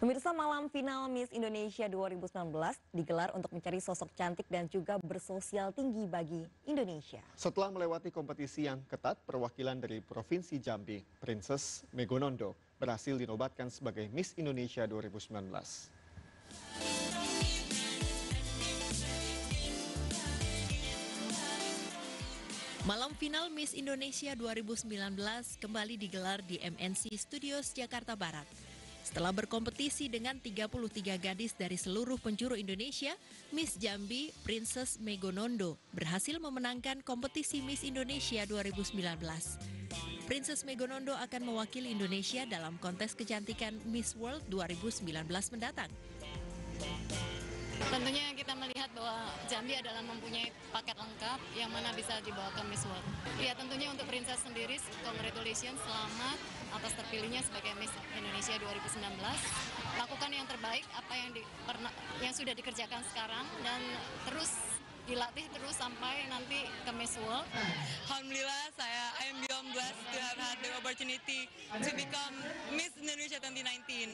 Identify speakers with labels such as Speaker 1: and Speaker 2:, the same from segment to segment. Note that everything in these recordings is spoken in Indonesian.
Speaker 1: Pemirsa, malam final Miss Indonesia 2019 digelar untuk mencari sosok cantik dan juga bersosial tinggi bagi Indonesia.
Speaker 2: Setelah melewati kompetisi yang ketat, perwakilan dari Provinsi Jambi, Princess Megonondo, berhasil dinobatkan sebagai Miss Indonesia 2019.
Speaker 3: Malam final Miss Indonesia 2019 kembali digelar di MNC Studios Jakarta Barat. Setelah berkompetisi dengan 33 gadis dari seluruh penjuru Indonesia, Miss Jambi, Princess Megonondo, berhasil memenangkan kompetisi Miss Indonesia 2019. Princess Megonondo akan mewakili Indonesia dalam kontes kecantikan Miss World 2019 mendatang.
Speaker 4: Tentunya kita melihat bahwa Jambi adalah mempunyai paket lengkap yang mana bisa dibawa ke Miss World. Ya tentunya untuk Princess sendiri, congratulations, selamat atas terpilihnya sebagai Miss Indonesia 2019. Lakukan yang terbaik apa yang sudah dikerjakan sekarang dan terus dilatih terus sampai nanti ke Miss World.
Speaker 5: Alhamdulillah, I am beyond blessed to have had the opportunity to become Miss Indonesia 2019.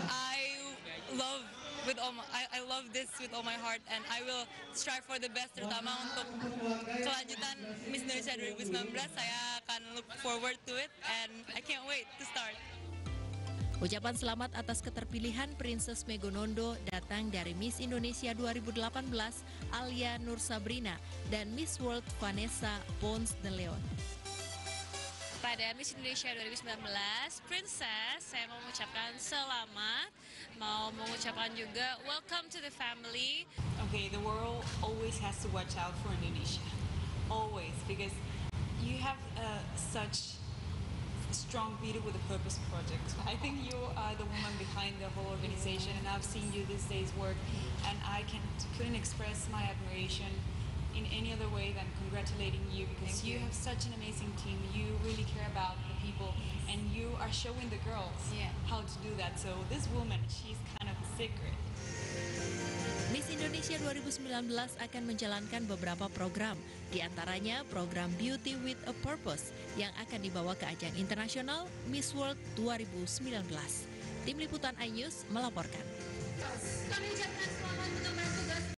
Speaker 5: I love this with all my heart and I will strive for the best, terutama untuk kelanjutan Miss Indonesia 2019. Saya akan look forward to it and I can't wait to start.
Speaker 3: Ucapan selamat atas keterpilihan Princess Megonondo datang dari Miss Indonesia 2018 Alia Nur Sabrina dan Miss World Vanessa Pons de Leon.
Speaker 6: Pada Miss Indonesia 2019, Princess, saya mau mengucapkan selamat, mau mengucapkan juga welcome to the family.
Speaker 7: Okay, the world always has to watch out for Indonesia, always, because you have such strong Beauty with a Purpose project. I think you are the woman behind the whole organization, and I've seen you these days work, and I couldn't express my admiration in any other way than congratulating you, because you have such an amazing team. You really care about the people, and you are showing the girls how to do that. So this woman, she's kind of a secret.
Speaker 3: Miss Indonesia 2019 akan menjalankan beberapa program, di antaranya program Beauty with a Purpose yang akan dibawa ke ajang internasional Miss World 2019. Tim Liputan iNews melaporkan.
Speaker 8: Kami ucapkan selamat untuk